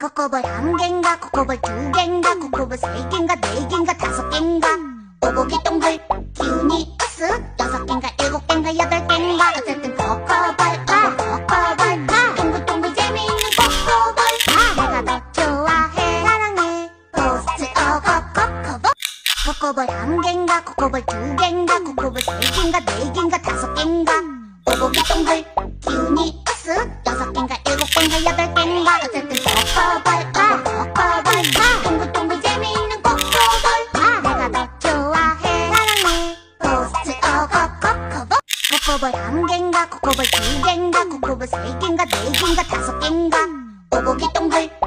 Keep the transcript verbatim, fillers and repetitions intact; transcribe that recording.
코코볼 한 갠가 코코볼 두 갠가 코코볼 세 갠가 네 갠가 다섯 갠가 오고기 동글 기운이 으쓱 여섯 갠가 일곱 갠가 여덟 갠가 어쨌든 코코볼 아 코코볼 아 동글동글 재미있는 코코볼 아 내가 더 좋아해 사랑해 토스트 오고 코코볼 코코볼 한 갠가 코코볼 두 갠가 코코볼 세 갠가 네 갠가 다섯 갠가 오고기 동글 기운이 으쓱 여섯 갠가 일곱 갠가 여덟 갠가 어쨌든 코코볼 아 코코볼 아 동글동글 재미있는 코코볼 아 내가 더 좋아해 사랑해 토스트 오고 코코볼 코코볼 한 갠가 코코볼 두 갠가 코코볼 세 갠가 네 갠가 다섯 갠가 오고기 동글